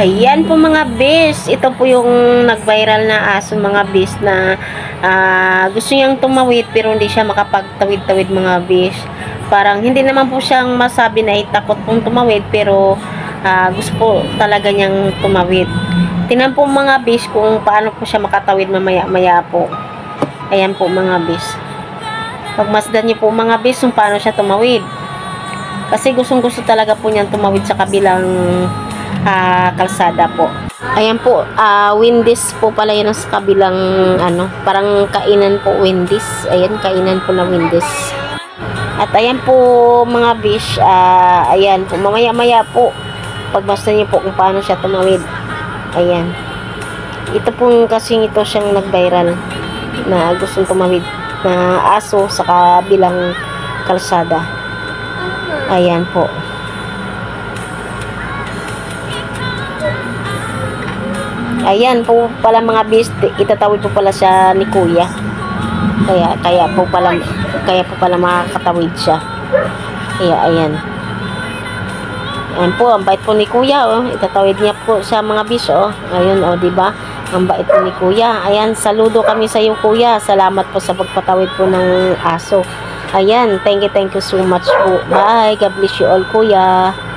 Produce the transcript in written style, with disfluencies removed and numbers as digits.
Ayan po mga bis, ito po yung nag-viral na aso mga bis na gusto niyang tumawid pero hindi siya makapagtawid-tawid mga bis. Parang hindi naman po siyang masabi na takot pong tumawid pero gusto po talaga niyang tumawid. Tingnan po mga bis kung paano po siya makatawid mamaya-maya po. Ayan po mga bis. Pagmasdan niyo po mga bis kung paano siya tumawid. Kasi gustong-gusto talaga po niyang tumawid sa kabilang kalsada po. Ayan po, Wendy's po pala yun sa kabilang parang kainan po Wendy's. Ayan, kainan po na Wendy's. At ayan po mga bish, ayan po, mamaya-maya po pagbasta niyo po kung paano siya tumawid. Ayan. Ito pong kasing ito siyang nag-viral na gustong tumawid na aso sa kabilang kalsada. Ayan po. Ayan po pala mga bis, itatawid po pala siya ni Kuya. Kaya po pala makakatawid siya. Kaya ayan. Ayan po, ang bait po ni Kuya, oh. Itatawid niya po sa mga bis, oh. Ayun, oh, 'di ba? Ang bait po ni Kuya. Ayan, saludo kami sa iyo, Kuya. Salamat po sa pagpatawid po ng aso. Ayan, thank you so much po. Bye. God bless you all, Kuya.